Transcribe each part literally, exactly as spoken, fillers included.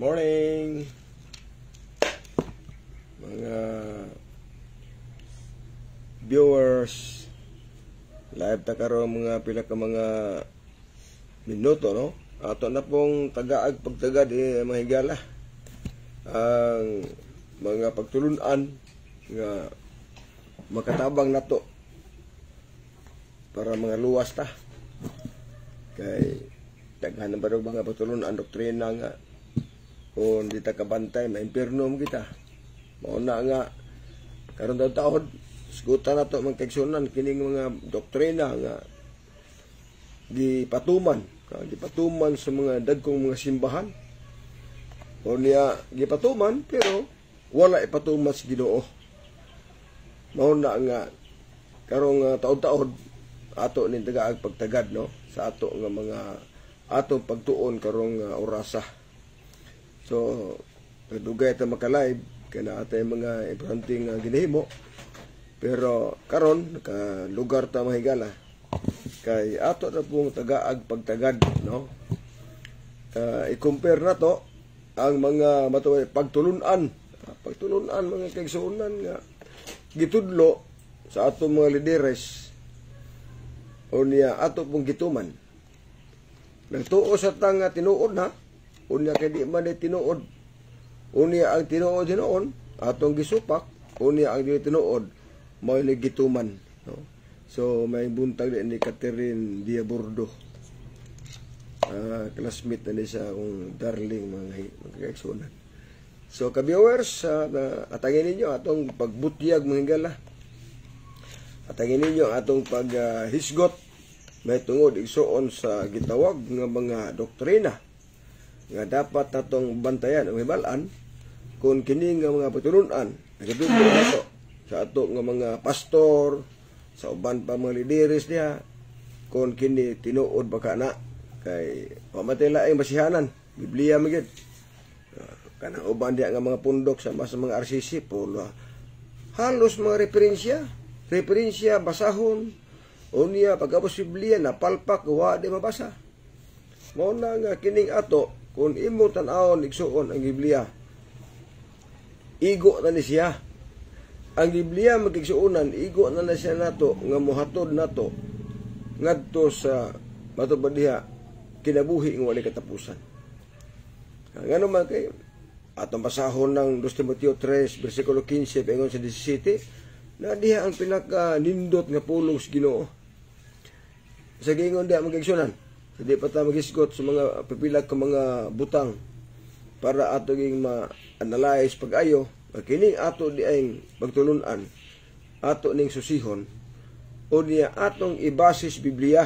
morning mga viewers. Live ta karon mga pila ka mga minuto, no? Ato na pong tagaag pagtagad eh, mga higala ang mga pagtulunan nga makatabang nato para mga luwas ta kay daghan na ba mga pagtulunan doktrina nga kung di ta kabantay maimpirno kita. Mao na nga karon daw taon sigutan nato mga kaigsunan kining mga doktrina nga gipatuman gipatuman sa mga dagkong mga simbahan o niya gipatuman pero wala ipatuman sa Ginoo. Mao na nga karong uh, taon-taon ato ning tagaag pagtagad, no, sa ato nga mga ato pagtuon karong uh, orasa. So dugay ta maka-live kana atay mga importante nga ginahimo. Pero karon naka lugar ta mahigala kay ato na pong tagaag pagtagad, no. Uh, i-compare na to ang mga matuway pagtulunan, pagtulunan mga kaigsuonan nga gitudlo sa ato mga lideres o niya ato pong gituman. Nagtuo sa tang tinuod na unya kay di man tinuod. Unya ang tinuod hinoon atong gisupak, unya ang di tinuod mao ni gituman, no? So may buntag ni Catherine Diabordo. Uh, classmate na ni sa akong darling mga magkakasunan. So ka-viewers, uh, atangin ninyo atong pagbutyag mga higala. Atangin ninyo atong paghisgot uh, may tungod igsuon sa gitawag nga mga doktrina nga dapat natong bantayan o hibalan kung kini nga mga patulunan nagatudlo nato sa ato nga mga pastor sa uban pa mga lideres niya kung kini tinuod baka na kay pamatay laing basihanan Biblia magid uh, kanang uban diya nga mga pundok sa mas mga R C C pula halos mga referensya referensya basahon unya pagabos Biblia na palpak wa di mabasa. Mao na nga kining ato kung imo tan-awon igsuon ang Biblia igo na ni siya. Ang Biblia magigsuonan igo na na siya nato nga mohatod nato ngadto sa matubad diha kinabuhi ng walay katapusan. Ngano man kay atong basahon ng Dos Timoteo three bersikulo fifteen paingon sa seventeen na diha ang pinaka nindot nga pulong sa Ginoo. Sa gingon diha magigsuonan. So di pa ta magisgot sa mga pipilag ka mga butang para ato ging ma-analyze pag-ayo kining ato di ay pagtulunan ato ning susihon o niya atong ibasis Biblia.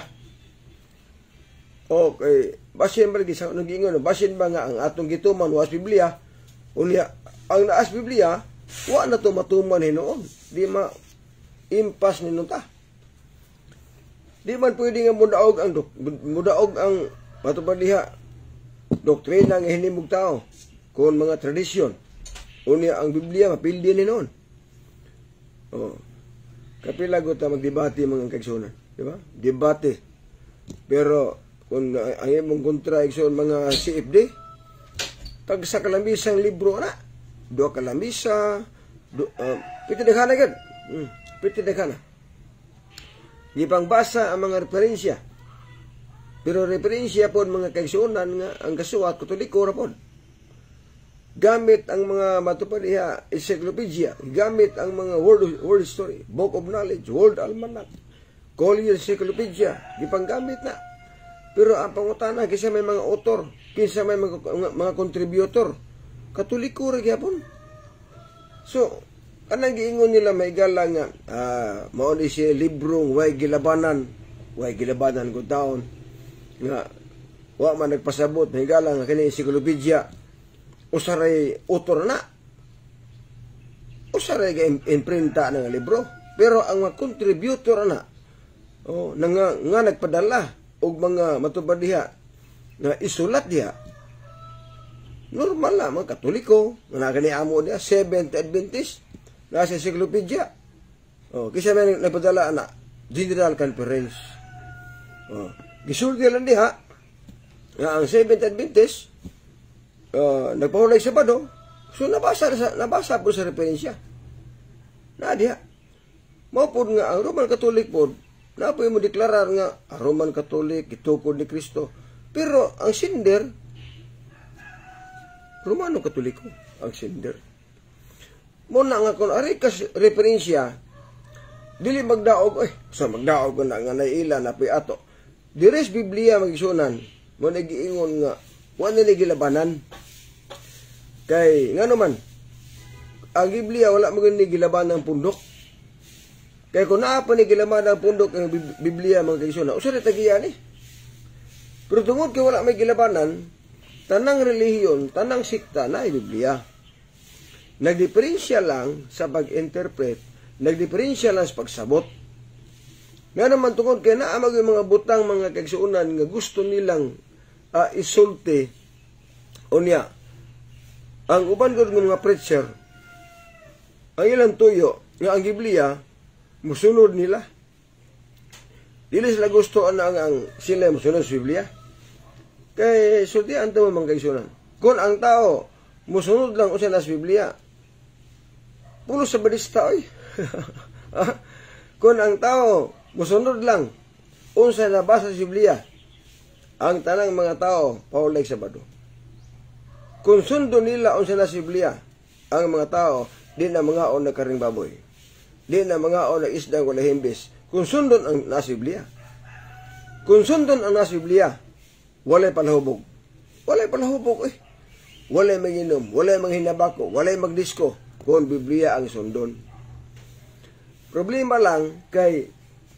Okay, basin ba lagi sa nag-ingon, basin ba nga ang atong gituman was Biblia unya ang naas Biblia wa na to matuman hinoon di ma impas ninunta. Di man pwede nga mudaog ang mudaog ang matubad diha doktrina nga hinimog tao kon mga tradisyon unya ang Biblia mapildi ni noon. Oh. Kapila ta magdebate mga kaigsunan, di ba? Debate. Pero kung ang imong kontra igsoon mga C F D, tag sa kalamisang libro na, do kalamisa, do uh, piti dekhana gid. Hmm, piti dekhana. Gipangbasa ang mga referensya. Pero referensya pod mga kaigsunan nga ang kasuwat Katoliko ra pod. Gamit ang mga matupad diha encyclopedia, gamit ang mga world world story, book of knowledge, world almanac, Collier's encyclopedia, gipanggamit na. Pero ang pangutana kinsa may mga author, kinsa may mga, mga, mga contributor, Katoliko ra gyapon. So kanang giingon nila may gala nga ah, mao ni siya librong way gilabanan, way gilabanan go down nga wa man nagpasabot may gala nga kini encyclopedia usaray author na usaray ga imprinta ng libro pero ang mga contributor na oh nga, nga nagpadala og mga matubad diha nga isulat diha normal la mga Katoliko nga gani amo diha Seventh Adventist nasa encyclopedia oh kisa may nagpadala na General Conference oh gisulti lang diha nga ang Seventh Adventist uh, nagpahulay Sabado, so nabasa sa nabasa po sa referensya. Na diha. Mao pod nga ang Roman Catholic pod, na po mo deklarar nga ang Roman Catholic gitukod ni Kristo. Pero ang sender Romano Katoliko ang sender. Mo na nga kun ari ka referensya, dili magdaog eh sa magdaog na nga naila na pi ato. Dires Biblia magisunan, mo nagiingon nga wa nila gilabanan. Kay ngano man ang Biblia wala mo gani gilaban ng pundok. Kay kung naa pa ni gilaban ng pundok ang Biblia mga kaigsoon, usa ra tagiyan eh. Pero tungod kay wala may gilabanan, tanang relihiyon, tanang sikta na ay Biblia. Nagdiferensya lang sa pag-interpret, nagdiferensya lang sa pagsabot. Nga naman tungod kay naa mag mga butang mga kaigsuonan nga gusto nilang uh, isulti unya. Ang uban gud mga preacher, ang ilang tuyo nga ang Biblia musunod nila. Dili sila gusto ang, ang, ang sila musunod sa Biblia. Kay sultian to mga kaigsuonan. Kung ang tao musunod lang usa na sa Biblia, pulo sa badista oy. Kung ang tao musunod lang unsa nabasa sa Biblia, ang tanang mga tao paulay Sabado. Kung sundo nila unsa na sa Biblia, ang mga tao di na mga on na karing baboy, di na mga on na isda wala himbis. Kung sundon ang nasa Biblia, kung sundon ang nasa Biblia, walay palahubog, walay palahubog eh, walay manginom, walay manghinabako, walay magdisko. Kung Biblia ang sundon. Problema lang kay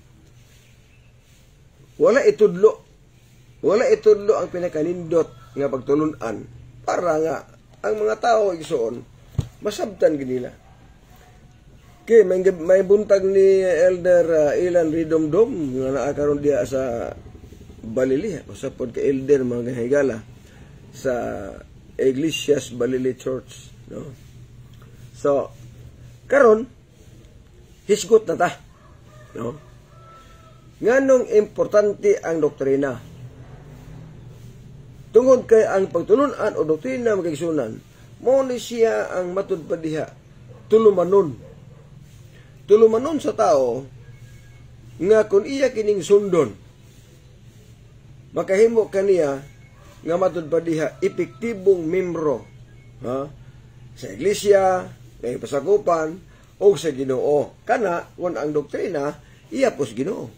wala itudlo. Wala itudlo ang pinakanindot nga pagtulunan para nga ang mga tao igsoon masabtan ginila. Kay may, may buntag ni Elder uh, Ilan Ridomdom nga naa karon diha sa Balili, usapod ka elder mga higala sa Iglesias Balili Church, no? So, karon hisgot na ta, no? Nganong importante ang doktrina. Tungod kay ang pagtulunan o doktrina magigsunan, mo ni siya ang matud pa diha, tulumanon. Tulumanon sa tao nga kung iya kining sundon, makahimo kaniya nga matud pa diha epektibong membro, ha, sa iglesia, may pasakupan o sa Ginoo. Kana kung ang doktrina iya pos Ginoo.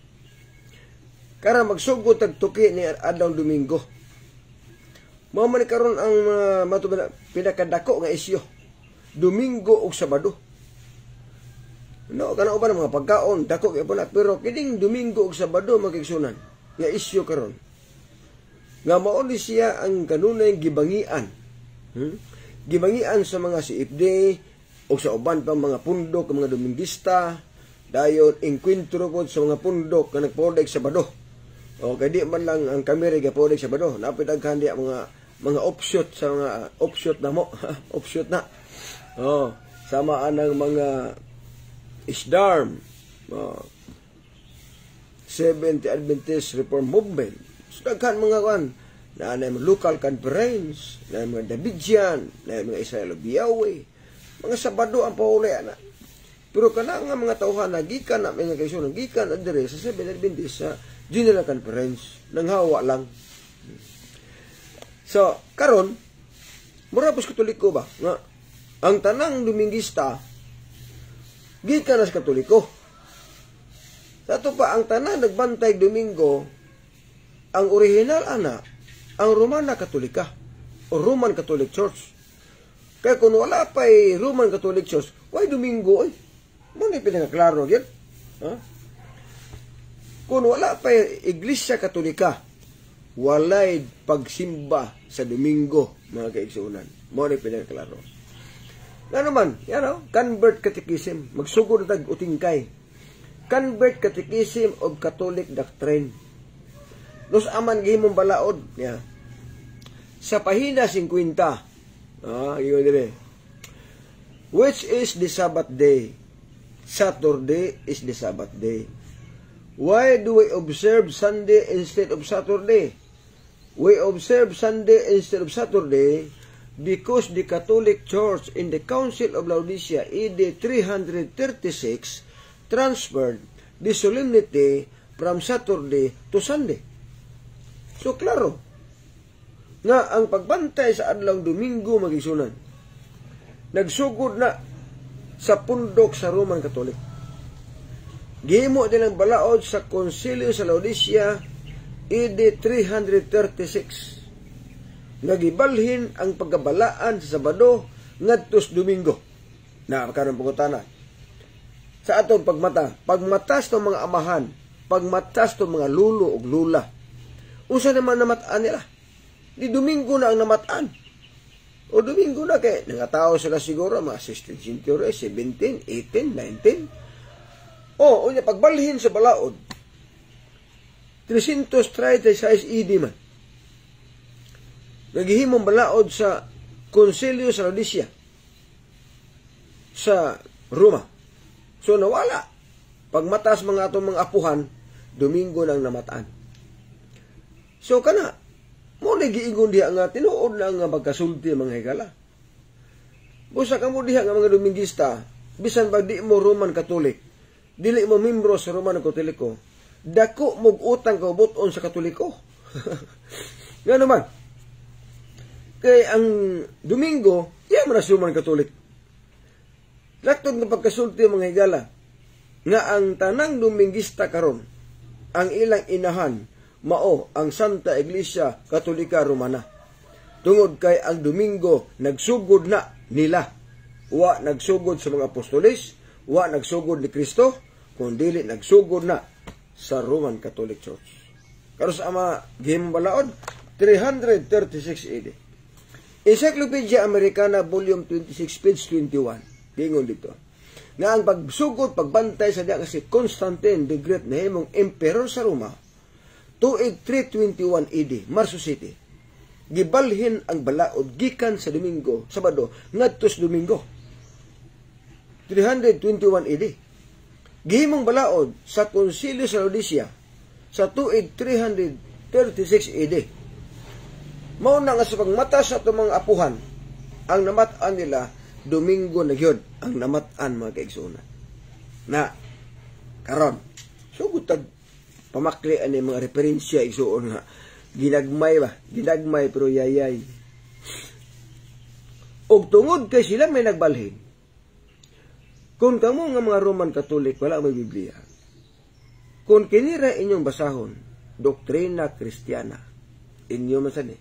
Kara magsugod tagtuki ni adlaw Domingo. Mao man karon ang uh, matubag pinakadako nga isyu, Domingo ug Sabado. No, kana uban mga pagkaon dako kay pala, pero kining Domingo ug Sabado magigsunan nga isyu karon. Nga mao ni siya ang kanunay gibangian. Hmm? Gibangian sa mga C F D o sa uban pang mga pundok, mga Domingista, dayon enkwentro pod sa mga pundok nga nagpodeg Sabado. O kay di man lang ang kamera gapodeg Sabado, napit daghan diya mga mga offshoot sa mga offshoot na mo, offshoot na. Oh, sama anang mga Isdarm, oh, Seventh Adventist Reform Movement. So, daghan mga kan na na local conference, na mga Davidian, na mga Israel Biyawe, mga Sabado ang paulay na. Pero kana nga mga tauhan na gikan na mga kaigsuonan, gikan adire sa Seventh Adventist sa General Conference, nang hawa lang. So, karon mura pos Katoliko ba nga ang tanang Domingista gikan na sa Katoliko. Sa ato pa ang tanang nagbantay Domingo, ang original ana ang Romana Katolika o Roman Catholic Church. Kaya kung wala pa ay Roman Catholic Church, why Domingo ay? Muna pinakaklaro yan. Ha? Kung wala pa ay Iglesia Katolika, walay pagsimba sa Domingo, mga kaigsuonan. Muna pinakaklaro. Nga naman, yan o, convert catechism, magsugod na tag-utingkay. Convert catechism of Catholic doctrine. Nos aman gihimong balaod niya. Sa pahina fifty, ah, yun dire. Which is the Sabbath day? Saturday is the Sabbath day. Why do we observe Sunday instead of Saturday? We observe Sunday instead of Saturday because the Catholic Church in the Council of Laodicea A D three thirty-six transferred the solemnity from Saturday to Sunday. So, klaro, nga ang pagbantay sa adlawng Domingo magigsunan, nagsugod na sa pundok sa Roman Catholic. Gihimo nilang balaod sa Konsilyo sa Laodicea A D three thirty-six. Nagibalhin ang pagkabalaan sa Sabado ngadtos Domingo. Na karon pangutana. Sa atong pagmata, pagmatas ng mga amahan, pagmatas ng mga lulo ug lula. Usa naman namataan nila. Di Domingo na ang namataan. O Domingo na kay nangatao sila siguro mga sixteenth century, seventeen, eighteen, nineteen. O, unya pagbalhin sa balaod, three thirty-six A D man. Naghihimong balaod sa Konsilyo sa Laodicea sa Roma. So nawala. Pagmatas mga atong mga apuhan, Domingo nang namataan. So kana, mo na giingon diha nga tinuod na nga pagkasulti mga higala. Busa ka mo diha nga mga Domingista, bisan pag di mo Roman Catholic, dili mo membro sa Roman Katoliko, dako mog utang ka buton sa Katoliko. Nga naman, kay ang Domingo, iya man sa Roman Catholic. Laktod nga pagkasulti mga higala, nga ang tanang Domingista karon, ang ilang inahan, mao ang Santa Iglesia Katolika Romana. Tungod kay ang Domingo, nagsugod na nila. Wa nagsugod sa mga apostoles, wa nagsugod ni Kristo, kundi nagsugod na sa Roman Catholic Church. Karon sa ama gihimong balaod, three thirty-six A D. Encyclopedia Americana, Volume twenty-six, page twenty-one. Gingon dito, nga ang pagsugod, pagbantay sa diya kasi Constantine the Great na himong emperor sa Roma, tuig three twenty-one A D, Marso City, gibalhin ang balaod gikan sa Domingo, Sabado, ngadtos Domingo, three twenty-one A D. Gihimong balaod sa Konsilyo sa Laodicea sa tuig three thirty-six A D. Mao na nga sa pagmata sa itong mga apuhan, ang namataan nila, Domingo na gyud ang namataan mga kaigsunan. Na, karon, sugutag pamakli ani mga referensya igsuon nga ginagmay ba, ginagmay pero yayay. Og tungod kay sila may nagbalhin. Kung kamo nga mga Roman Catholic wala may Biblia, kung kinira inyong basahon, doktrina Kristiyana, inyo masani.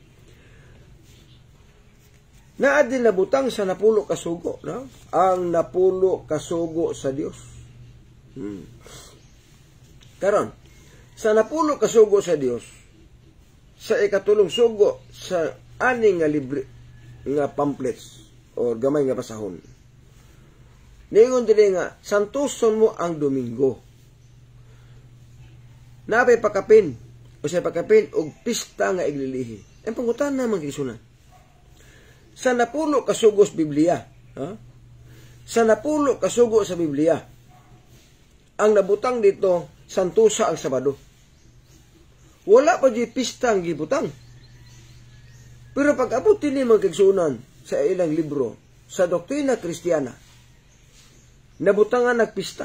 Naa din nabutang sa napulo kasugo, no? Ang napulo kasugo sa Dios. Hmm. Karon, sa napulo kasugo sa Dios, sa ikatulong sugo sa ani nga libre nga pamphlets o gamay nga basahon. Ningon dili nga santuson mo ang Domingo. Napay pakapin o sa pakapin og pista nga iglilihi. Ang pangutan na mga kisunan. Sa napulo kasugos Biblia, ha? Sa napulo kasugo sa Biblia, ang nabutang dito, santusa ang Sabado. Wala pa di pista ang gibutang. Pero pag-abot ni mga kigsunan sa ilang libro, sa doktrina Kristiyana, nabutangan nagpista.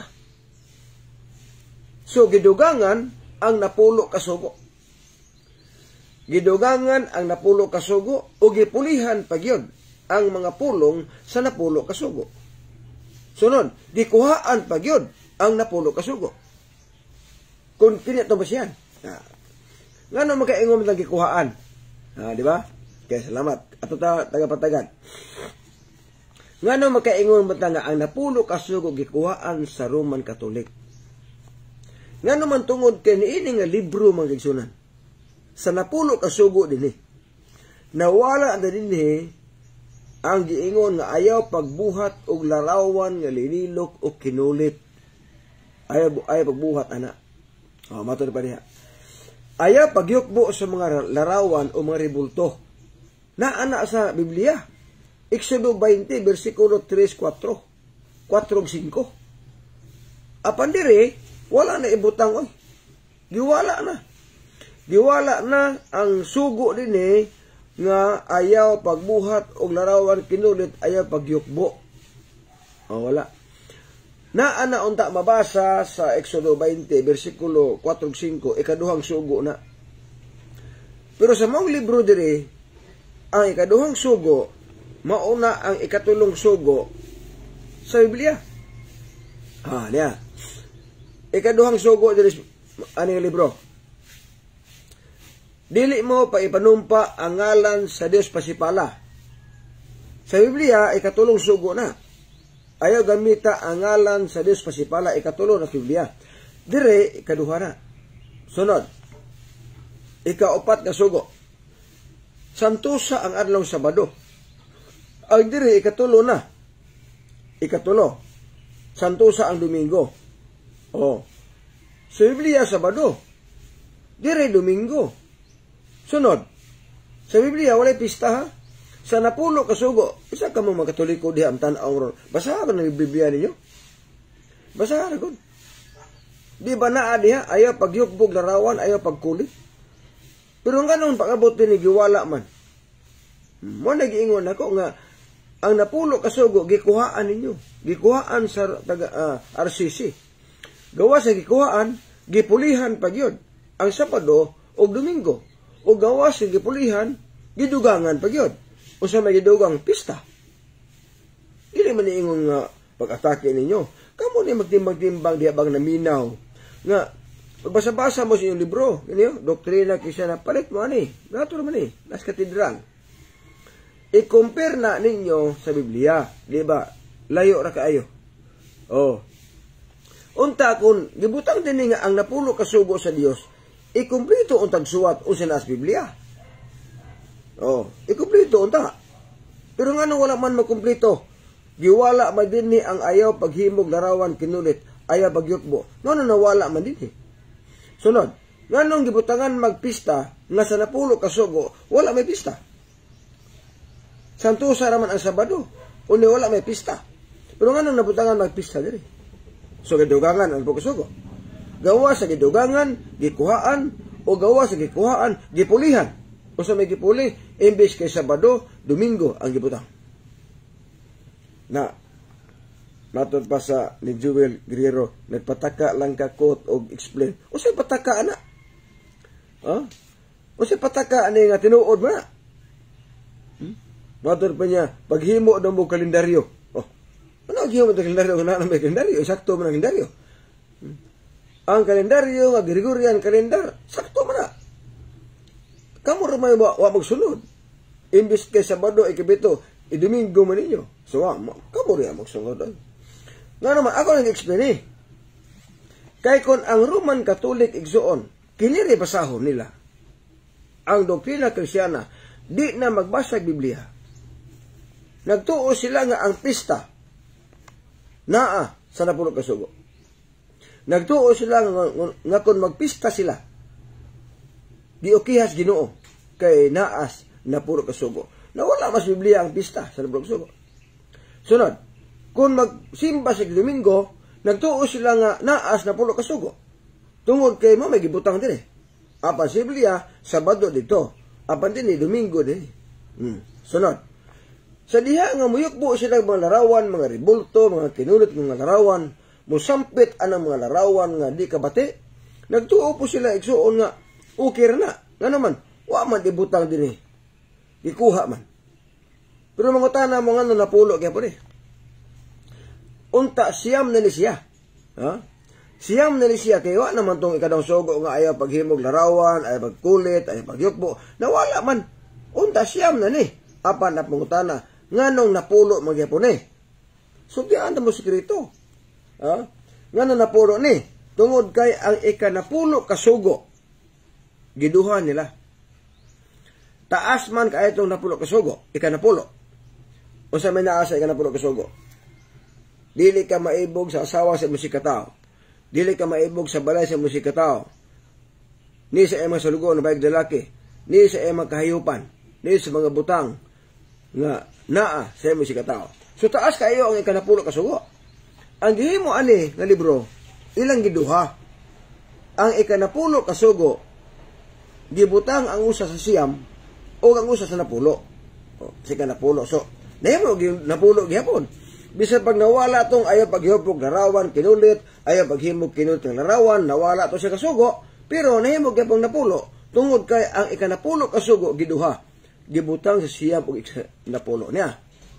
So, gidugangan ang napulo kasugo. Gidugangan ang napulo kasugo o gipulihan pagyod ang mga pulong sa napulo kasugo. Sunod, gikuhaan pagyod ang napulo kasugo. Kung pinito ba siya? Ah. Nga no makaingom ng gikuhaan? Ah, di ba? Kaya salamat. Ato ta tagapatagan. Nga no makaingom ba nga ang napulo kasugo gikuhaan sa Roman Catholic? Nga naman tungod kay niini nga libro mga gigsunan. Sa napulo kasugo din eh. Nawala na din eh ang giingon nga ayaw pagbuhat og larawan nga linilok o kinulit. Ayaw, ayaw pagbuhat, ana. O, matod pa diha. Ayaw pagyukbo sa mga larawan o mga ribulto. Na ana sa Biblia. Exodo twenty, versikulo three, four, four, five. Apan dire, wala na ibutang, oy. Giwala na. giwala na ang sugo dinhi nga ayaw pagbuhat og larawan kinulit, ayaw pagyukbo. O wala. Naa na unta mabasa sa Exodo twenty bersikulo four ug five, ikaduhang sugo na. Pero sa mong libro diri, ang ikaduhang sugo mauna ang ikatulong sugo sa Biblia. Ah, niya. Ikaduhang sugo diri aning libro. Dili mo pa ipanumpa ang ngalan sa Dios pasipala. Sa Biblia, ikatulong sugo na. Ayaw gamita ang ngalan sa Dios pasipala, ikatulong na sa Biblia. Dire, ikaduha na. Sunod. Ikaupat na sugo. Santusa ang adlaw Sabado. Ang dire, ikatulo na. Ikatulo. Santusa ang Domingo. O. Sa Biblia, Sabado. Dire, Domingo. Sunod, sa Biblia, walay pista ha? Sa napulo kasugo, isa ka mong magkatoliko diha ang tanaw ron. Basahan ka ng Biblia ninyo? Basahan ka. Di ba naa diha? Ayaw pagyukbog larawan, ayaw pagkulit. Pero nga nung pag-abot din ni giwala man. Mo nag-iingon ako nga, ang napulo kasugo, gikuhaan ninyo. Gikuhaan sa taga, uh, R C C. Gawa sa gikuhaan, gipulihan pag yun. Ang Sabado o Domingo. O gawa sa gipulihan, gidugangan pag yun. O sa may gidugang pista. Dili man niingon nga pag-atake ninyo. Kamu ni magtimbang-timbang di abang naminaw. Nga, pagbasa-basa mo sa inyong libro, ganyo, doktrina kisa na palit mo ani. Gato naman eh, nas katedral. I-compare na ninyo sa Biblia. Di ba? Layo ra kaayo. O. Unta kung gibutang din nga ang napulo kasugo sa Dios, ikumplito untag suwat o sa Biblia. Oh, ikumplito unta. Pero nga nung wala man magkumplito, giwala man din ni ang ayaw paghimog larawan kinulit, ayaw pagyukbo. No, no, nawala man din eh. Sunod, nga nung gibutangan magpista, nga sa napulo kasugo, wala may pista. Santusa raman ang Sabado, undi wala may pista. Pero nga nung nabutangan magpista diri. So, gidugangan ang pagkasugo. Gawa sa gidugangan, gikuhaan, o gawa sa gikuhaan, gipulihan. O sa may gipuli, imbes kay Sabado, Domingo ang gibutang. Na, matod pa sa ni Joel Guerrero, nagpataka lang kakot o explain. O sa pataka na? Ha? O sa pataka na nga tinuod mo na? Hmm? Matod pa niya, paghimo daw mo kalendaryo. Oh, ano ang himo ng kalendaryo? Ano may kalendaryo? Eksakto mo ng kalendaryo. Hmm? Ang kalendaryo nga Gregorian kalendar, sakto man na. Kamu ramay wa, wa magsunod. Imbis kay Sabado, ikabito, i-Domingo man ninyo. So, wa, kamu rin magsunod. Nga naman, ako nag-explain eh. Kay kung ang Roman Catholic igsuon, kiniri basahon nila. Ang doktrina Kristyana, di na magbasag Biblia. Nagtuo sila nga ang pista naa sa napulo kasugo. Nagtuo sila nga, nga kung magpista sila, giukihas Ginoo kay naas na puro kasugo. Nawala mas Biblia ang pista sa napulo kasugo. Sunod, kung magsimba sa Domingo, nagtuo sila nga naas na puro kasugo. Tungod kay mo may gibutang din eh. Apan sa Biblia, Sabado dito. Apan din eh, Domingo din eh. Hmm. Sunod, sa diha nga muyukbo sila mga larawan, mga ribulto, mga kinulit mga larawan, musampit anang mga larawan nga di kabati, nagtuo po sila igsuon nga, okay na. Nga naman, wa man ibutang din eh. Ikuha man. Pero mga tana mo nga na napulo kaya po eh. Unta, siyam na ni siya. Ha? Siyam na ni siya, kaya wa naman tong ikadang sugo nga ayaw paghimog larawan, ayaw pagkulit, ayaw pagyukbo. Nawala man. Unta, siyam na ni. Apan na pangutana, nga nung napulo magyapon eh. So, diyan na mo sikrito. Ha? Nga nung napulo ni. Tungod kay ang ikanapulo kasugo, giduhan nila. Taas man kaya itong napulo kasugo, ikanapulo. O sa may naasa ikanapulo kasugo. Dili ka maibog sa asawa sa musika tao. Dili ka maibog sa balay sa musika tao. Ni sa emang salugo na bayag dalaki. Ni sa emang kahayupan. Ni sa mga butang nga naa sa musika tao. So taas kayo ang ikanapulo kasugo. Ang gihimo ani nga libro, ilang giduha. Ang ikanapulo kasugo, gibutang ang usa sa siyam o ang usa sa napulo. O, sika napulo. So, nahimo napulo gihapon. Bisan pag nawala tong ayaw paghihupog larawan, kinulit, ayaw paghimog kinulit ng larawan, nawala to siya kasugo, pero nahimo gihapon napulo. Tungod kay ang ikanapulo kasugo giduha. Gibutang sa siyam o ikanapulo niya.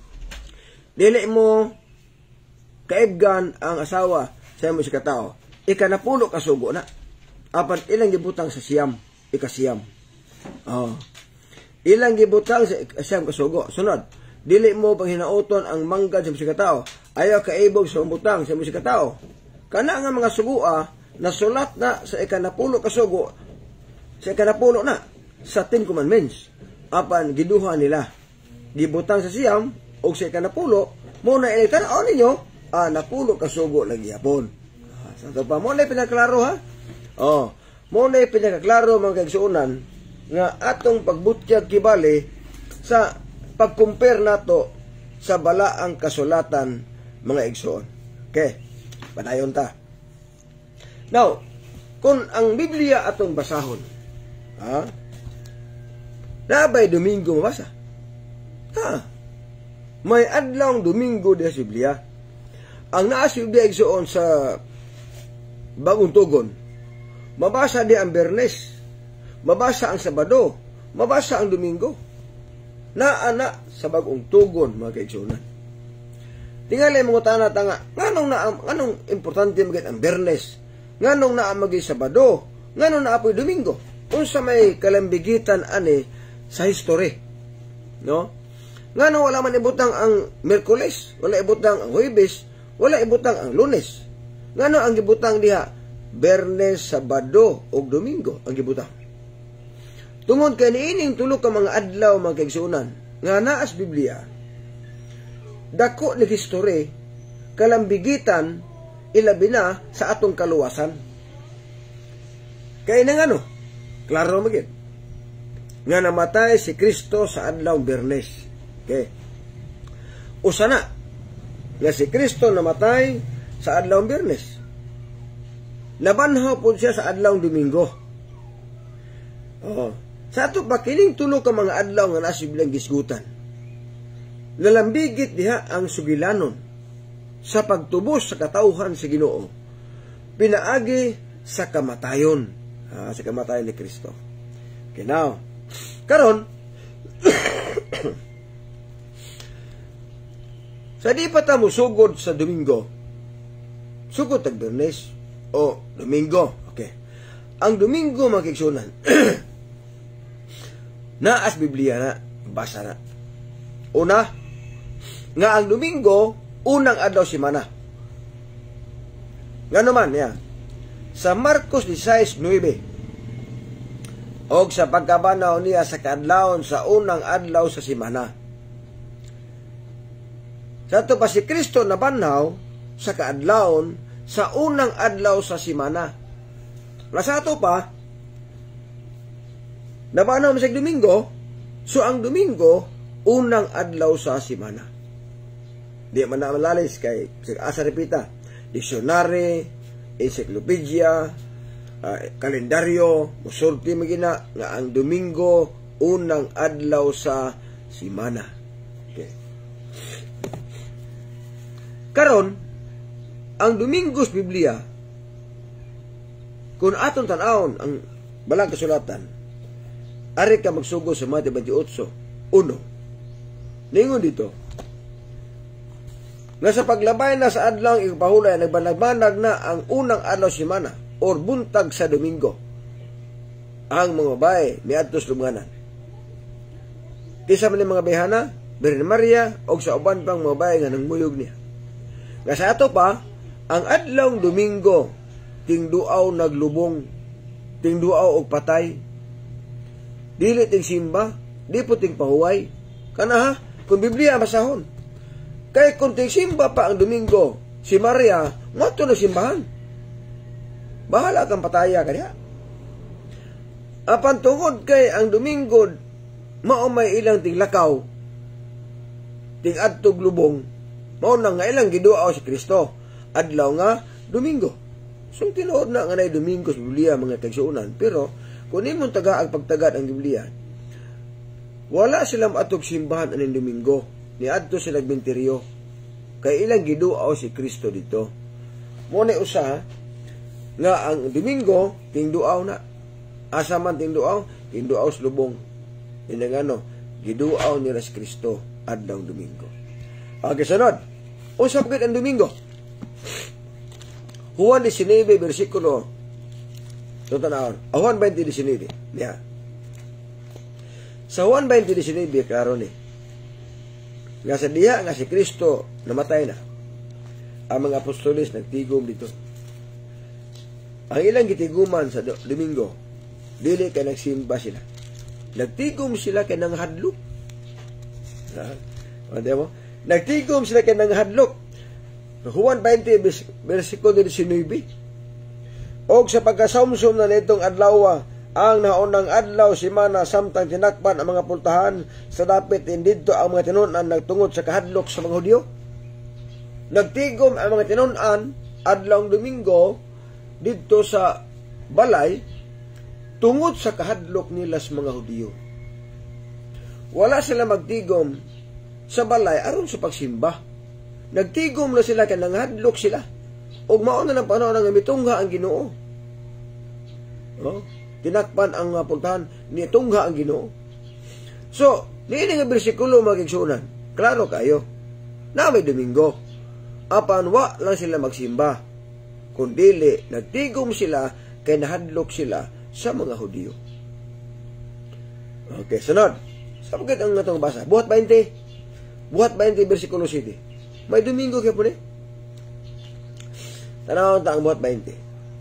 Dili mo kaibgan ang asawa sa imo si katao. Ikanapulo kasugo na. Apan ilang gibutang sa siyam, ikasiyam. Oh. Ilang gibutang sa siyam kasugo. Sunod, dili mo panghinauton ang manggad sa musika tao. Ayaw kaibog sa umbutang sa musika tao. Kana nga mga sugua nasulat na sa ikanapulo kasugo, sa ikanapulo na sa Ten Commandments. Apan giduha nila. Gibutang sa siyam o sa ikanapulo, muna ilay tanaw ninyo, ah, napulo kasugo lagi hapon. Ah, sa pa mo na pinaklaro ha. Oh, mo na pinakaklaro mga kaigsuonan nga atong pagbutyag kibali sa pag-compare nato sa balaang kasulatan mga igsoon. Okay, padayon ta. Now, kung ang Biblia atong basahon, ha? Nabay Domingo mabasa? Ha? May adlawng Domingo di sa Biblia. Ang naa sa Biblia igsoon sa Bagong Tugon, mabasa di ang Bernes, mabasa ang Sabado, mabasa ang Domingo. Naana sa Bagong Tugon, mga kaigsunan. Tingali mga tanat nga, nganong na nganong importante magit ang Bernes, nganong naa magi Sabado, nganong naa po'y Domingo. Unsa may kalambigitan ani sa history, no? Nganong wala man ibutang ang Miyerkules, wala ibutang ang Huwebes, wala ibutang ang Lunes. Nganong ang gibutang diha Bernes, Sabado ug Domingo ang gibutang. Tungod kay niining tulo ka mga adlaw mga kaigsuonan nga naa sa Biblia, dako ni history kalambigitan ilabi na sa atong kaluwasan. Kay nang ano, klaro magid nga namatay si Kristo sa adlaw Bernes. Okay. Usa na nga si Kristo namatay sa adlaw Bernes. Nabanhaw po siya sa adlaw Domingo. Oh. Sa ato pa kining tulo ka mga adlaw nga nasa bilang gisgutan. Nalambigit diha ang sugilanon sa pagtubos sa katawhan sa Ginoo. Pinaagi sa kamatayon, ah, sa kamatayon ni Kristo. Okay, now, karon sa di pa ta mo sugod sa Domingo, sugod tag Bernes o Domingo. Okay. Ang Domingo makiksunan. Naas Biblia na, basa na. Una, nga ang Domingo, unang adlaw simana. Nga naman, ya. Sa Marcos sixteen nine, og sa pagkabanaw niya sa kaadlawon sa unang adlaw sa simana. Sa ito pa si Kristo nabanhaw sa kaadlawon sa unang adlaw sa simana. Sa ito pa, nabanaw mo sa Domingo, so ang Domingo, unang adlaw sa simana. Di man na malalis kay asa repita, dictionary, encyclopedia, uh, kalendaryo, musulti magina nga ang Domingo, unang adlaw sa simana. Okay. Karon, ang Domingo sa Biblia, kung aton tanawon ang balang kasulatan, ari ka magsugo sa Mateo twenty-eight, uno. Ningon dito, nga sa paglabay na sa adlaw ng ipahulay, nagbanag-banag na ang unang adlaw simana, or buntag sa Domingo. Ang mga bae, miadtos lumganan. Kisa man mga bayhana, Birhen Maria, o sa uban pang mga bae nga nangmuyog niya. Nga sa ato pa, ang adlaw Domingo, tingduaw naglubong, tingduaw og patay, dili ting simba, di po ting pahuway. Kana ha, kung Biblia basahon. Kay kung ting simba pa ang Domingo, si Maria, ngato na simbahan. Bahala kang pataya ka diha. Apan tungod kay ang Domingo, mao may ilang ting lakaw, ting adtog lubong, mao na nga ilang giduaw si Kristo, adlaw nga Domingo. So tinuod na nga na Domingo sa Biblia mga kaigsuonan, pero kung imong taga ang pagtagad ang Biblia, wala silang atog simbahan aning Domingo. Niadto sila binteryo. Kay ilang giduaw si Kristo dito. Mo ni usa nga ang Domingo tingduaw na. Asa man tingduaw, tingduaw sa lubong. Ina nga no, giduaw nila si Kristo adlaw Domingo. Okay, sunod. Unsa pagid ang Domingo? Juan nineteen bersikulo Tutanawon. Juan twenty nineteen. Niya. Sa Juan twenty nineteen klaro ni. Nga sa diha nga si Kristo namatay na. Ang mga apostoles nagtigom dito. Ang ilang gitiguman sa Domingo, dili kay nagsimba sila. Nagtigom sila kay nang hadlok. Ha? Ano mo? Nagtigom sila kay nang hadlok. Juan twenty bersikulo nineteen. Og sa pagkasumsum na nitong adlaw, ang naunang adlaw simana samtang tinakpan ang mga pultahan sa dapit indidto ang mga tinun-an nagtungod sa kahadlok sa mga Hudyo. Nagtigom ang mga tinun-an adlaw Domingo didto sa balay tungod sa kahadlok nila sa mga Hudyo. Wala sila magtigom sa balay aron sa pagsimba. Nagtigom na sila kay nanghadlok sila. Og mao na ng panahon nga mitungha ang Ginoo. Oh, tinakpan ang uh, pultahan ni tungha ang Ginoo. So, niini nga bersikulo magigsunan. Klaro kayo. Na may Domingo. Apan wa lang sila magsimba. Kundili nagtigom sila kay nahadlok sila sa mga Hudyo. Okay, sunod. Sapagkat ang natong basa. Buhat twenty. Buhat twenty bersikulo seven. May Domingo kaya po ni. Tanaw ta ang buhat twenty.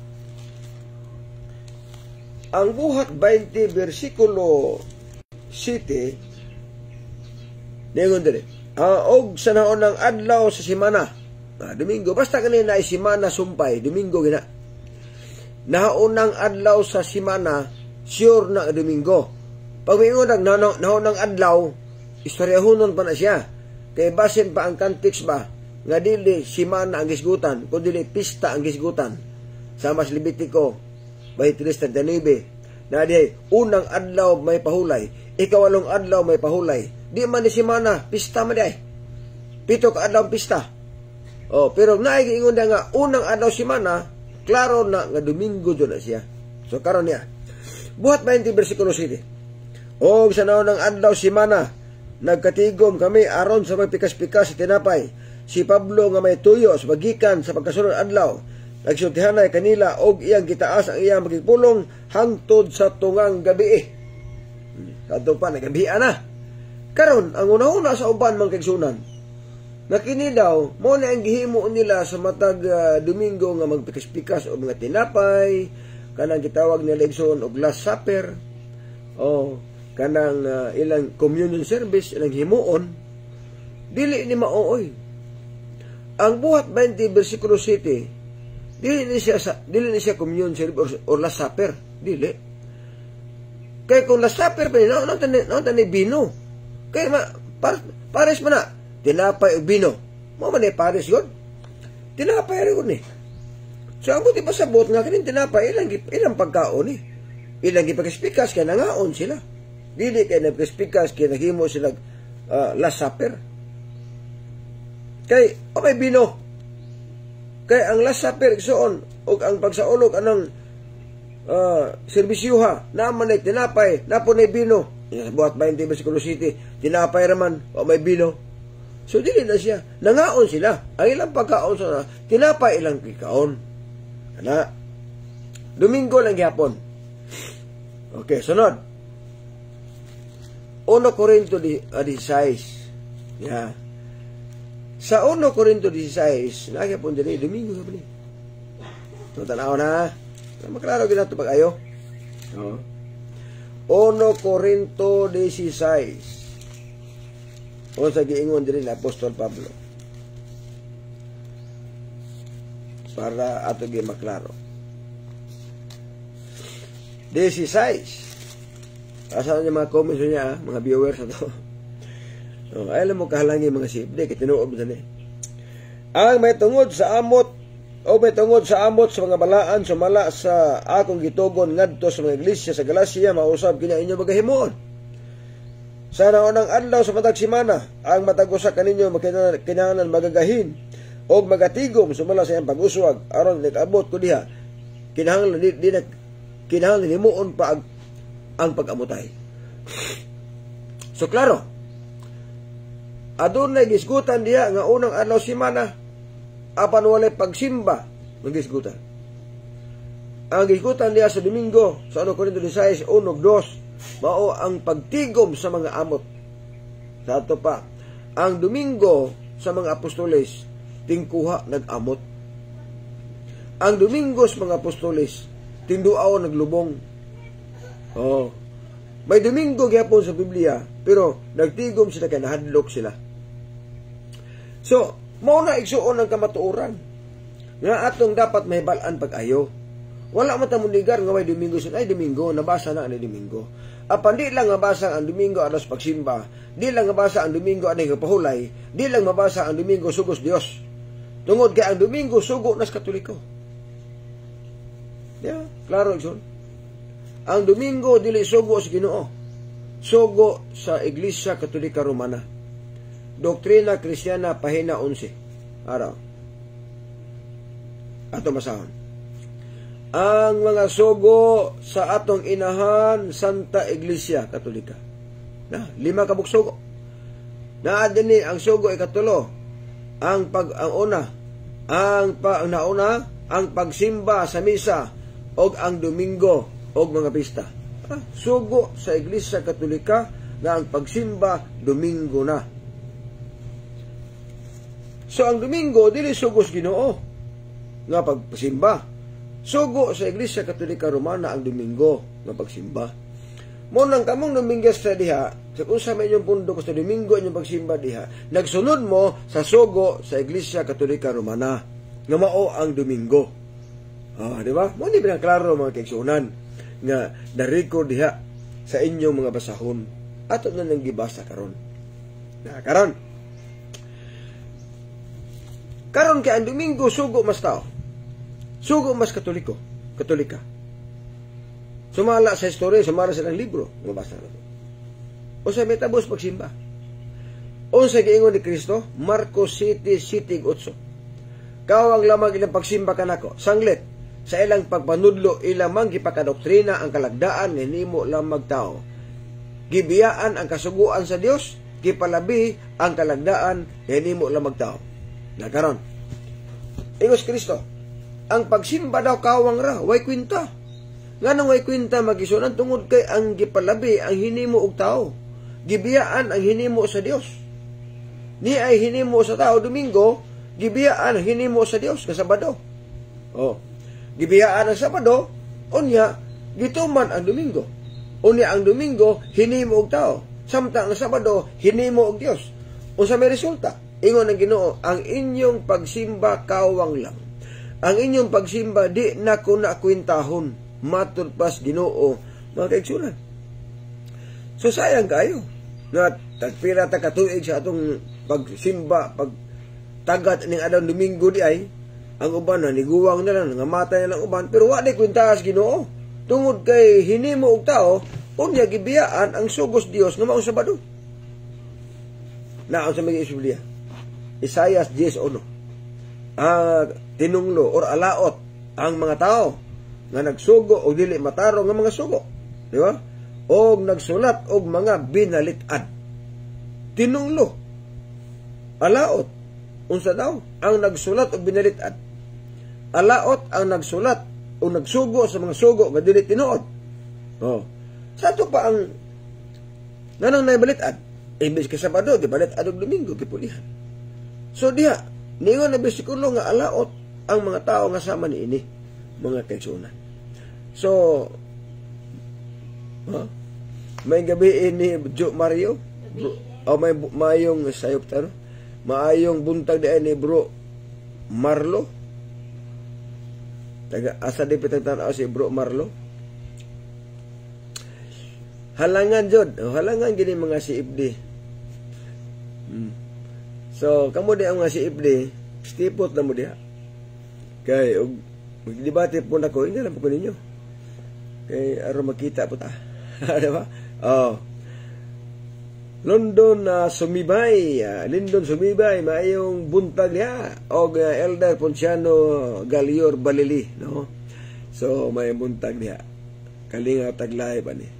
Ang buhat twenty bersikulo seven ningon dire. Ah, og sa naunang adlaw sa semana, ah, Domingo, basta kanina ay semana sumpay, Domingo gina. Naunang adlaw sa semana, sure na Domingo. Pag mingon ang naunang adlaw, istoryahonon pa na siya. Kay basin pa ang context ba nga dili semana ang gisgutan, kundi dili pista ang gisgutan. Sa mas Levitico twenty-three thirty-nine na di unang adlaw may pahulay, ikawalong adlaw may pahulay. Di man ni semana, pista man di. Pito ka adlaw pista. Oh, pero naigingon na nga unang adlaw semana, klaro na nga Domingo do na siya. So karon niya. Buhat twenty bersikulo seven. Og sa naunang adlaw semana, nagkatigom kami aron sa magpikas-pikas sa tinapay. Si Pablo nga may tuyo sa magikan sa pagkasunod adlaw, nagsultihanay kanila og iyang gitaas ang iyang magigpulong hangtod sa tungang gabi. Kadto pa nagabian na. Karon ang una-una sa uban man kigsunan, nga kini daw mo na ang gihimo nila sa matag uh, Domingo nga magpikas-pikas og mga tinapay, kanang gitawag nila igsoon og Last Supper, o kanang uh, ilang communion service, ilang himuon, dili ni maooy. Ang buhat twenty bersikulo seven, dili ni siya dili ni siya communion service or, or Last Supper, dili. Kay kung Last Supper pa no, no tani no tani bino. Kay ma par, pares man na tinapay o bino. Mo man ni pares yun. Tinapay rin ni. So ang buti pasabot nga kinin tinapay ilang ilang pagkaon ni. Ilang gipakispikas kay nangaon sila. Dili kay nagpikas kay naghimo sila uh, Last Supper. Kay o may bino. Kay ang Last Supper igsoon og ang pagsaulog anang uh, serbisyuha naman ay tinapay napon ay bino. Buhat twenty bersikulo seven, tinapay raman o may bino. So dili na siya. Nangaon sila. Ang ilang pagkaon sa tinapay ilang kikaon. Ana. Domingo lang gyapon. Okay, sunod. Uno Corinto sixteen. Yeah. Sa Uno Corinto sixteen, nagyapon dili Domingo pa ni. So tanaw na. Maklaro gid nato pag-ayo. Oh. Uno Corinto sixteen. O sa giingon diri ni Apostol Pablo. Para ato gi maklaro. sixteen. Asa niya mga comments niya, mga viewers ato. Oh, ay alam mo kahalangi mga sibde kay tinuod mo dali. Ang may tungod sa amot O may tungod sa amot sa mga balaan sumala sa akong gitugon ngadto sa mga iglesia sa Galacia mausab kini inyo magahimuon. Sa naunang adlaw sa matag semana ang matag usa kaninyo kinahanglan magagahin og magatigom sumala sa iyang pag-uswag aron nag-abot ko diha kinahanglan di, di na kinahanglan himuon pa ang, ang pag-amutay. So klaro, adunay gisgutan diha nga unang adlaw semana apan walay pagsimba ng gisgutan. Ang gisgutan diha sa Domingo sa ano Corinto sixteen, one, two mao ang pagtigom sa mga amot. Sa ato pa, ang Domingo sa mga apostoles tingkuha nag-amot. Ang Domingo sa mga apostoles tinduaw naglubong. Oh. May Domingo gyapon sa Biblia, pero nagtigom sila kay nahadlok sila. So, mao na igsuon ang kamatuoran nga atong dapat mahibalan pag-ayo. Wala man ta mundigar nga may Domingo sa ay Domingo, nabasa na ani Domingo. Apan di lang mabasa ang Domingo alas pagsimba, di lang mabasa ang Domingo ani pahulay, di lang mabasa ang Domingo sugos Dios. Tungod kay ang Domingo sugo nas Katoliko. Yeah, klaro igsoon. Ang Domingo dili sugo sa Ginoo. Sugo sa Iglesia Katolika Romana. Doktrina Kristiyana pahina eleven. Araw. Ato masahon. Ang mga sugo sa atong inahan Santa Iglesia Katolika. Na, lima kabuk sugo. Naa dinhi ang sugo ikatulo. Ang pag ang una, ang pa ang nauna, ang pagsimba sa misa og ang Domingo og mga pista. Ah, sugo sa Iglesia Katolika na ang pagsimba Domingo na. So ang Domingo dili sugo sa Ginoo nga pagsimba. Sugo sa Iglesia Katolika Romana ang Domingo nga pagsimba. Mo nang kamong Domingo sa diha, sa usa may inyong pundo ko sa Domingo inyong pagsimba diha, nagsunod mo sa sugo sa Iglesia Katolika Romana nga mao ang Domingo. Ah, di ba? Mo ni binang klaro mga kaigsuonan nga na-record diha sa inyong mga basahon. Ato na nang gibasa karon. Na karon. Karon kay ang Domingo sugo mas tao. Sugo mas Katoliko, Katolika. Sumala sa istorya, sumala sa libro, mabasa na ito. O sa metabos pagsimba. O sa giingon ni Kristo, Marcos seven, seven, eight. Kawang lamang ilang pagsimba kanako, sanglit, sa ilang pagpanudlo, ilang mang gipakadoktrina ang kalagdaan, hinimo lang magtao. Gibiyaan ang kasuguan sa Dios, gipalabi ang kalagdaan, hinimo lang magtao. Nagkaron. Ingos Kristo, ang pagsimba daw kawang ra, way kwinta. Nga nang way kwinta magisunan tungod kay ang gipalabi ang hinimo og tao. Gibiyaan ang hinimo sa Dios. Ni ay hinimo sa tao Domingo, gibiyaan ang hinimo sa Dios nga Sabado. Oh. Gibiyaan ang Sabado, unya gituman ang Domingo. Unya ang Domingo hinimo og tao. Samtang ang Sabado hinimo og Dios. Unsa may resulta? Ingon ang Ginoo, ang inyong pagsimba kawang lang. Ang inyong pagsimba di na ko na kwintahon. Matud pas Ginoo mga kaigsunan. So sayang kayo nga tagpira ta katuig sa atong pagsimba, pag tagat ning adlaw Domingo di ay ang uban na niguwang na lang, ngamatay na lang uban, pero wa di kwintas Ginoo. Tungod kay hinimo og tao, unya gibiyaan ang sugos Dios nga mao Sabado. Naon sa mga Biblia. Isaiah ten one. Ah, tinunglo or alaot ang mga tao nga nagsugo o dili mataro nga mga sugo, di ba? O nagsulat og mga binalitad. Tinunglo, alaot, unsa daw ang nagsulat og binalitad? Alaot ang nagsulat o nagsugo sa mga sugo nga dili tinuod. Oh, sa to pa ang nanang naibalitad. Imbes ka Sabado, gibalitad og Domingo gipulihan. So diha, niingon na bersikulo nga alaot ang mga tao nga sama ni ini, mga kaigsunan. So, huh? May gabi ni Jo Mario, bro, o may mayong sayop taro, maayong buntag di ni Bro Marlo. Taga asa di pitagtanaw si Bro Marlo. Halangan jud, oh, halangan gini mga si Ibdi. Hmm. So, kamo di ang mga si Ibdi, stipot na mo diha. Kay og magdebate po na ko, hindi lang po ko ninyo. Kay aron makita po ta. Di ba? Oh. London na uh, sumibay, uh, Lindon sumibay, maayong buntag niya, o uh, Elder Ponciano Galior Balili, no? So, may buntag niya. Kalinga taglay pa ni.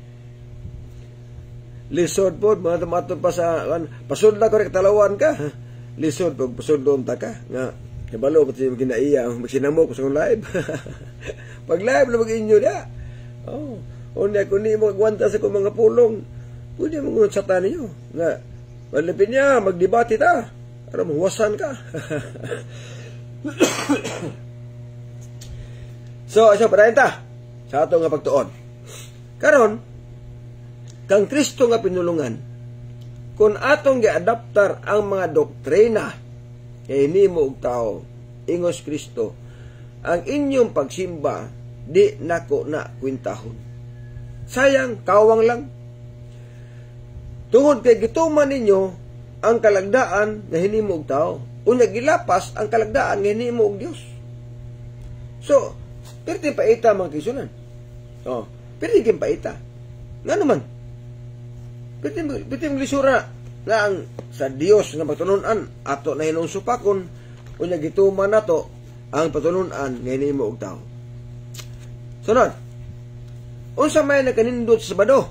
Lisod po, mga tumatod pa sa, kan, pasod na korek talawan ka. Lisod po, pasod doon ta ka. Nga, kabalo, pati yung kinaiya, magsinamo ko sa live. Pag live na mag-inyo niya. Oh, o niya, kung hindi mo magwanta sa kong mga pulong, pwede mo ngunit sa tanin nyo. Nga, malipin niya, magdebate ta. Para mahuwasan ka. So, so, padahin ta. Sa ato nga pagtuon. Karon, kang Kristo nga pinulungan, kung atong gi-adaptar ang mga doktrina, kay ni mo og tao, ingos Kristo, ang inyong pagsimba, di nako na kwintahon. Sayang, kawang lang. Tungod kay gituman ninyo ang kalagdaan nga hinimo og tao. Unya gilapas ang kalagdaan nga hinimo og Dios. So, perti paita mga kisunan. Oh, perti kim paita. Nga naman. Perti perti lisura nga ang sa Dios nga pagtununan ato na hinung supakon unya gituman nato ang patununan nga hinimo og tao. Sunod. Unsa may nakanindot sa Sabado?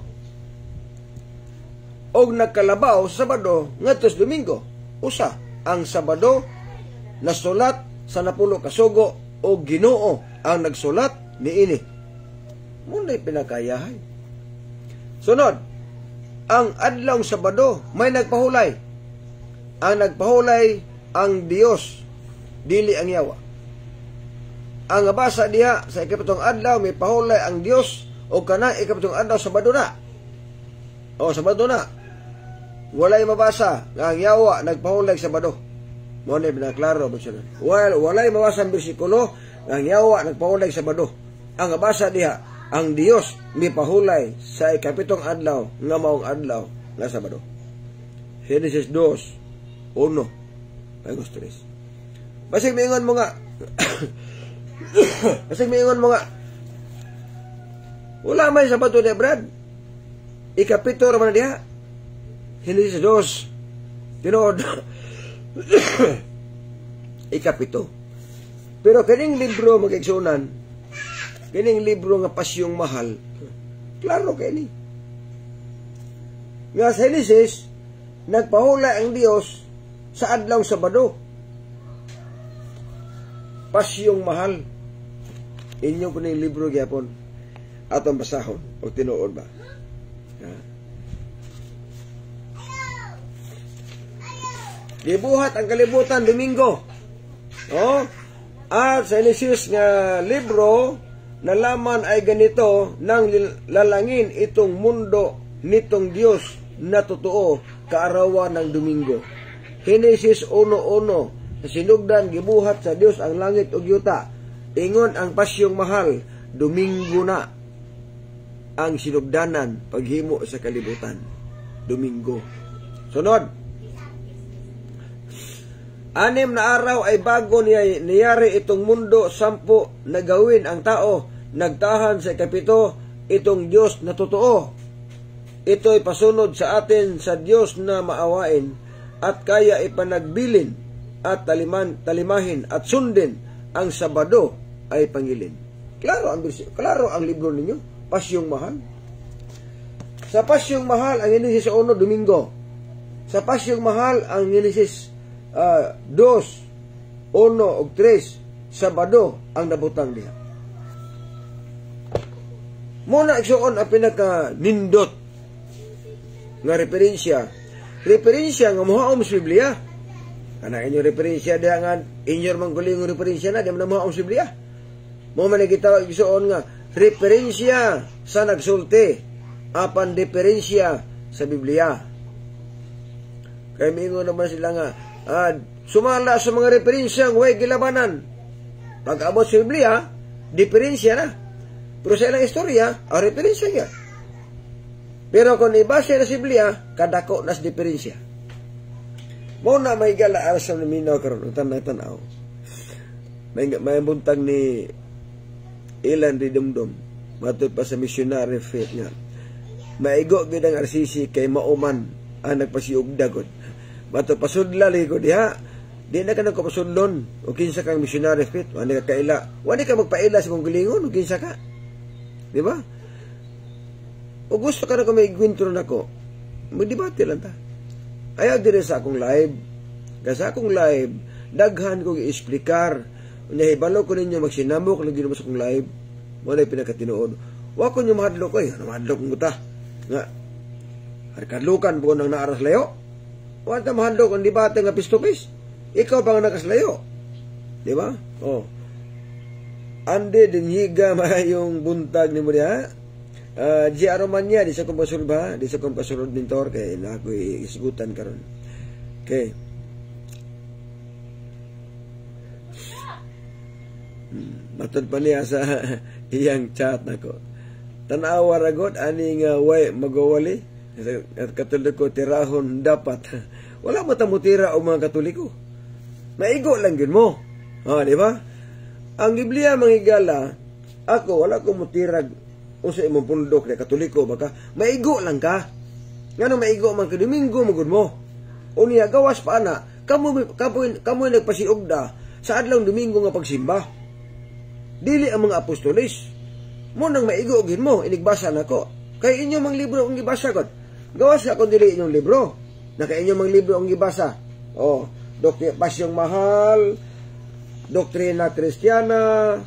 Og nagkalabaw sa Sabado ngadto sa Domingo. Usa, ang Sabado nasulat sa napulo ka sugo o Ginoo ang nagsulat niini. Muna'y pinakayahay. Sunod, ang adlaw Sabado may nagpahulay. Ang nagpahulay ang Dios, dili ang yawa. Ang nabasa diha sa ikapitong adlaw may pahulay ang Dios o kanang ikapitong adlaw Sabado na. O Sabado na. Walay mabasa nga ang yawa nagpahulay Sabado. Mo ni binaklaro ba siya? Wal walay mabasa ang bersikulo nga ang yawa nagpahulay Sabado. Ang nabasa diha ang Dios mipahulay sa ikapitong adlaw nga maong adlaw nga Sabado. Genesis two, one, Agos tres. Basig miingon mo nga Basig miingon mo nga wala may Sabado ni Brad. Ikapito raman diha. Genesis two, tinuod. Ikapito. Pero kaning libro mag-igsunan, kaning libro nga Pasyong Mahal, klaro kay ni. Nga sa Genesis, nagpahulay ang Dios sa adlaw Sabado. Pasyong Mahal. Inyo ko ning libro gyapon atong basahon o tinuod ba. Ha? Gibuhat ang kalibutan Domingo. Oh, at sa Genesis nga libro nalaman ay ganito nang lalangin itong mundo nitong Dios na totoo kaarawan ng Domingo. Genesis one one, sa sinugdan gibuhat sa Dios ang langit ug yuta. Ingon ang Pasyong Mahal, Domingo na ang sinugdanan paghimo sa kalibutan. Domingo. Sunod. Anim na araw ay bago niya niyari itong mundo, sampo na gawin ang tao. Nagtahan sa ikapito itong Diyos na totoo. Ito'y pasunod sa atin sa Diyos na maawain at kaya ipanagbilin at taliman, talimahin at sundin ang Sabado ay pangilin. Klaro ang, klaro ang libro ninyo, Pasyong Mahal. Sa Pasyong Mahal ang Genesis one, Domingo. Sa Pasyong Mahal ang Genesis Uh, dos, uno, o tres, Sabado ang nabutang diha. Muna igsuon ang pinaka-nindot nga referensya. Referensya nga muhaom sa Biblia. Kana inyo referensya diha nga inyo mangguling referensya na di man muhaom sa Biblia. Mo man gitawag igsuon nga referensya sa nagsulti apan diferensya sa Biblia. Kaya mingon naman sila nga Uh, sumala sa mga referensya ng way gilabanan. Pag-abot sa Biblia, diferensya na. Pero sa ilang istorya, ang referensya niya. Pero kung ibasa na sa Biblia, kadako na sa diferensya. Mo na may gala aras sa naminaw karon, tanang tanaw. may, may buntag ni Ilan Ridumdum, matod pa sa missionary faith nga. Maigo gid ang R C C kay mauman ang nagpasiugdagon. Matod pasudla ligo diha. Di na ka nagkapasudlon o kinsa kang missionary faith, wala ka kaila. Wala ka magpaila sa mong gilingon o kinsa ka. Di ba? O gusto ka na kung may gwintro na ko, magdebate lang ta. Ayaw din sa akong live. Kasi sa akong live, daghan kong i-explicar. Nahibalo ko ninyo magsinamok, lagi naman sa akong live. Wala yung pinakatinuod. Huwag ko nyo mahadlok ko eh. Ano mahadlok ko ta? Nga, harikadlukan po nang naaras layo. Huwag na mahadlok ang debate nga pistopis. Ikaw pa nga nakaslayo. Di ba? Oh. Ande din higa mayong buntag ni mo diha. Uh, G. Aromanya, di sa kong pasulba, di sa kong pasulod nintor, kaya na ako isgutan karon. Okay. Hmm. Matod pa niya sa iyang chat nako. Tanawa ragot, ani nga way magawali. At katoliko tirahon dapat. Wala mo tamutira o mga katoliko. Maigo lang yun mo. Ha, di ba? Ang Biblia, mga higala, ako, wala ko mutirag o sa imong pundok na katoliko, baka maigo lang ka. Nga nang maigo man ka, Domingo, magod mo. O niya, gawas pa na, kamu, kamu, kamu nagpasiugda sa adlang Domingo nga pagsimba. Dili ang mga apostolis. Mo nang maigo gin mo, inigbasa na ko. Kay inyo mang libro ang gibasa ko. Gawas ako dili inyong libro. Na kay inyo mang libro ang gibasa. Oh, Doktrina Pasyong Mahal, Doktrina Kristiyana,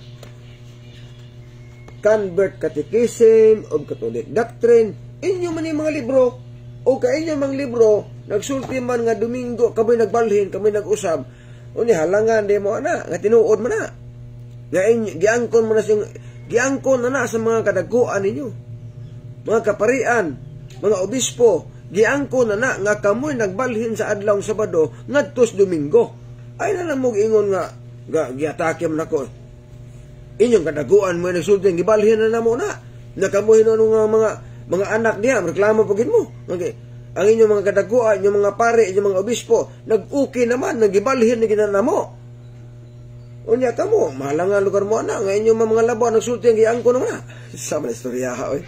Convert Catechism, o Catholic Doctrine. Inyo man yung mga libro. O kay inyo mang libro, nagsulti man nga Domingo, kami nagbalhin, kami nag-usab. O ni halangan, di mo na, nga tinuod mo na. Nga inyo, giangkon mo na siyang, giangkon na na sa mga kadaguan ninyo. Mga kaparian, mga obispo, giangkon na na, nga kamoy nagbalhin sa adlaw Sabado, ngadtos Domingo. Ay na lang mo ingon nga, nga giatake mo na ko. Inyong kadaguan mo, nagsulti, gibalhin na na mo na. Nakamuhin na nga mga, mga anak niya, reklamo pagin mo. Okay. Ang inyong mga kadaguan, inyong mga pare, inyong mga obispo, nag-uki naman, nagibalhin na ginana mo. Unya ka mo, mahal nga lugar mo na, nga inyong mga labo, nagsulti, giangko naman na. Sama na istorya, oy.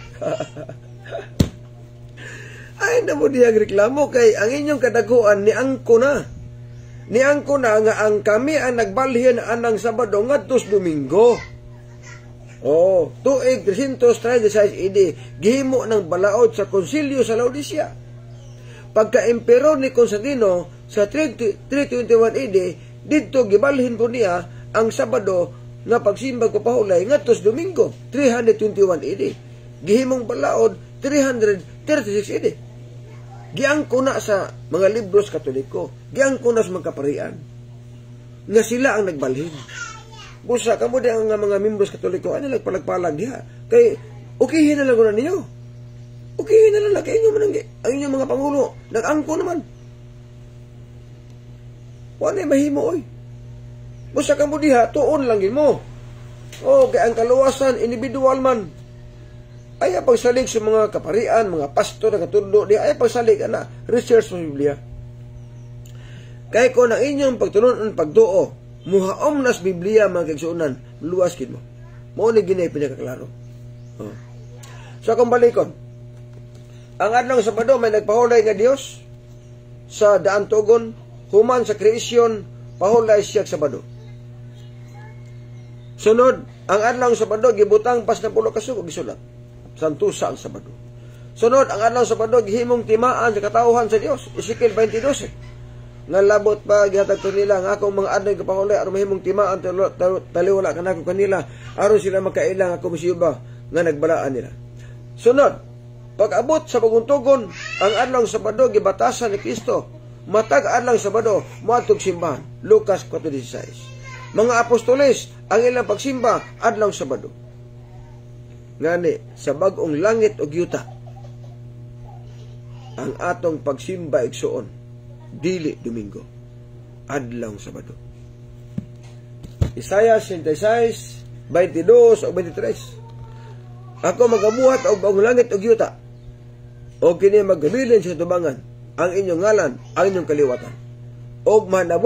Ay, na mo diyang reklamo, kay ang inyong kadaguan, niangko na. Niangko na nga ang kami ang nagbalhin anang Sabado, ngadtos Domingo. Oh, tuig three thirty-six A D, gihimo ng balaod sa konsilyo sa Laodicea. Pagka-emperor ni Constantino sa three twenty-one A D, dito gibalhin po niya ang Sabado nga pagsimba ko pahulay ngadtos Domingo, three twenty-one A D. Gihimong balaod three thirty-six A D. Giangko na sa mga libros Katoliko, giangko na sa mga kaparian nga sila ang nagbalhin. Busa, kamo di ang mga membros Katoliko, ano nagpalagpalag diha. Kay, okay na lang na ninyo. Okay na lang, kay inyo man ang, ang inyong mga pangulo, nag-angko naman. Wala mahimo, oy. Busa, kamo diha, tuon lang mo. O, kay ang kaluwasan, individual man. Ay, pagsalig sa mga kaparian, mga pastor, katudlo, di ay pagsalig, na, research sa Biblia. Kay kung ang inyong pagtunon, pagduo, muhaom nas Biblia mga kagsuunan, luwas kin mo. Mo ni ginay pinakaklaro. Oh. So kung balikon, ang adlaw Sabado may nagpahulay nga Dios sa daan tugon, human sa kreasyon, pahulay siya Sabado. Sunod, ang adlaw Sabado gibutang pas na pulo ka sugo gisulat. Santusa ang Sabado. Sunod, ang adlaw Sabado gihimong timaan sa katawhan sa Dios. Ezekiel twenty-two. Nga labot pa gihatag to nila nga akong mga adlaw kapahulay aron mahimong timaan taliwala kanako kanila aron sila makailang ako musiyuba nga nagbalaan nila. Sunod, pag-abot sa paguntugon ang adlaw Sabado gibatasan ni Kristo. Matag adlaw Sabado moadtog simbahan. Lucas four sixteen. Mga apostoles ang ilang pagsimba adlaw Sabado. Ngani sa bag-ong langit ug yuta ang atong pagsimba igsuon. Dili Domingo, adlaw Sabado. Isaiah sixty-six, twenty-two o twenty-three. Ako magabuhat og bagong langit og yuta. O kini magabilin sa tubangan ang inyong ngalan, ang inyong kaliwatan. Og manabo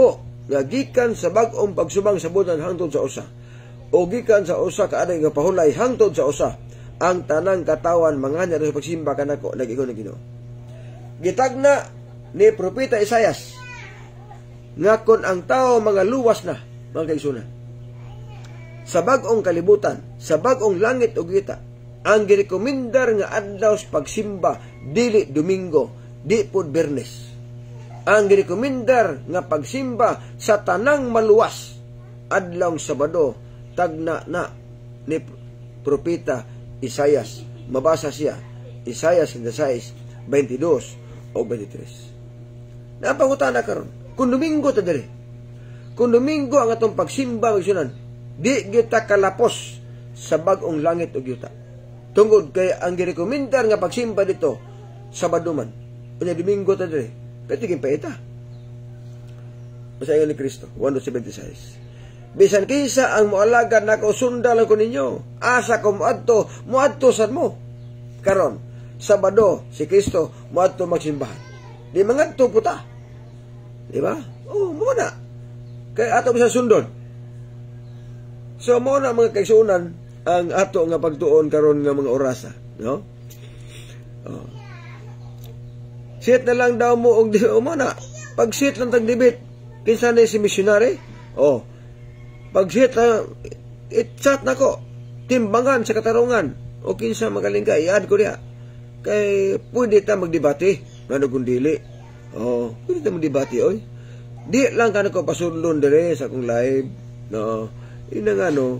nga gikan sa bag-ong pagsubang sa bulan hangtod sa usa o gikan sa usa ka aday nga pahulay hangtod sa usa ang tanang katawan manganya sa pagsimba kanako nag-ingon ng Ginoo. Gitagna ni propeta Isaias nga kon ang tao mga luwas na mga kaigsunan sa bag-ong kalibutan, sa bag-ong langit ug yuta, ang girekomendar nga adlaw sa pagsimba dili Domingo, di pud Biyernes. Ang girekomendar nga pagsimba sa tanang maluwas adlaw Sabado tagna na ni propeta Isaias. Mabasa siya Isaias sixty-six, twenty-two o twenty-three. Napangutana karon, kung Domingo ta diri, kung Domingo ang atong pagsimba igsunan, di kita kalapos sa bag-ong langit ug yuta. Tungod kay ang girekomendar nga pagsimba dito Sabado man. Unya Domingo ta diri. Katigin pa ita. Masayon ni Kristo one seventy-six. Bisan kisa ang moalagad nako sundalan ko ninyo. Asa ko moadto, moadto sad mo. Karon Sabado si Kristo moadto magsimbahan. Di mangadto puta. Di ba? Oh, mo na. Kay ato bisa sundon. So, mo na mga kaigsunan ang ato nga pagtuon karon nga mga orasa. No? Oh. Sit na lang daw mo og o mo na. Pag sit lang tagdibit, kinsa na si missionary? Oh. Pag sit lang, it-chat na ko. Timbangan sa katarungan. O kinsa magaling ka, i-add ko niya. Kay, pwede ta magdebate. Ano kung dili? Oh, pwede ta magdebate, oy. Di lang ka na ko pasunlon dire sa akong live. No. Ina nga no,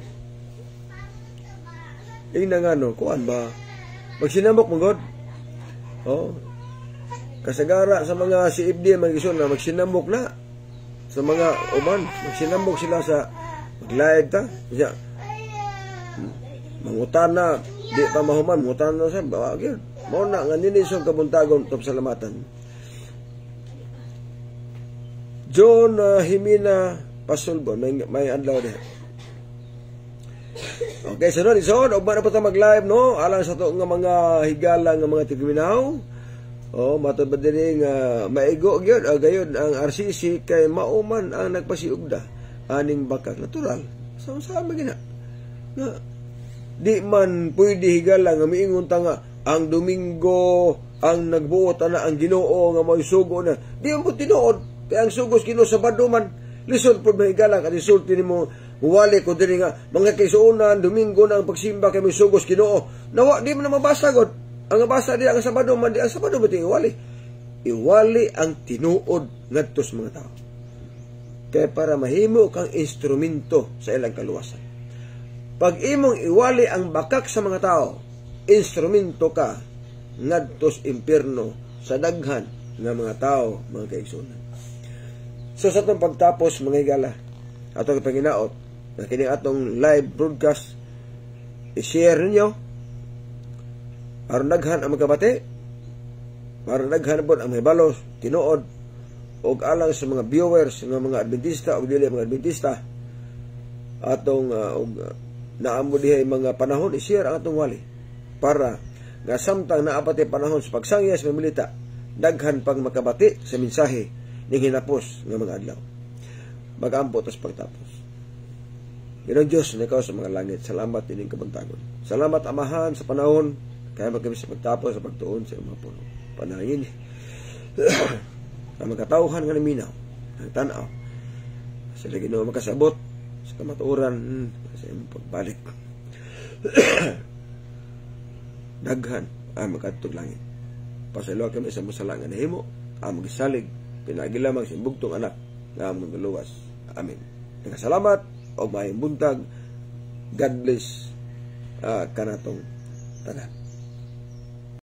ina nga no, kuan ba? Magsinamok mo God. Oh, kasagara sa mga C F D mag-ison na magsinamok na. Sa mga uban, magsinamok sila sa mag-live ta. Kaya, mangutan na, di pa mahuman, mangutan na sa bagay. Mo na, nga ninisong kabuntagon, top salamatan. John uh, Jimena Pasulbo, may, may adlaw diha. Okay, sunod, sunod, og man na po tayo mag-live, no? Alang sa to nga mga higala nga mga tigminaw. Oh, matod ba din nga maigo gyud, uh, gayud ang R C C kay mauman ang nagpasiugda aning bakak natural. So sa magina. Nga di man pwede higala nga miingon ta nga ang Domingo ang nagbuot ana ang Ginoo nga may sugo na. Di mo tinuod kay ang sugos Ginoo Sabado man lisod pud mahigala kay sulti nimo. Muwali ko diri nga mga kaisunan Domingo na ang pagsimba kay may sugos Ginoo. Nawa di mo na mabasa god. Ang mabasa di ang Sabado man di ang Sabado mo iwali. Iwali ang tinuod ngadto sa mga tao. Kaya para mahimo kang instrumento sa ilang kaluwasan. Pag imong iwali ang bakak sa mga tao, instrumento ka ngadto sa impierno sa daghan nga mga tao, mga kaisunan. So sa itong pagtapos mga higala, atong panginaot na kini atong live broadcast i-share ninyo aron daghan ang magkabati, aron daghan po ang mahibalo tinuod og alang sa mga viewers nga mga Adventista o dili mga Adventista atong uh, og uh, naamo dihay mga panahon i-share ang atong wali para nga samtang naapati panahon sa pagsangya sa mamilita daghan pang makabati sa mensahe ning hinapos nga mga adlaw. Mag-ampo tas pagtapos. Ginong Diyos na ikaw sa mga langit. Salamat ining kabuntagon. Salamat Amahan sa panahon. Kaya magkami sa pagtapos sa pagtuon sa mga puno. Panangin. Ang magkatauhan nga naminaw. Ang tanaw. Sila Ginoo makasabot sa kamaturan sa imong pagbalik. Daghan ang magkatug langit. Pasalo kami sa masalangan na himo. Ang magisalig. Pinagilamang sa bugtong anak nga ang magluwas. Amen. Nagkasalamat o maayong buntag. God bless uh, kanatong tanan.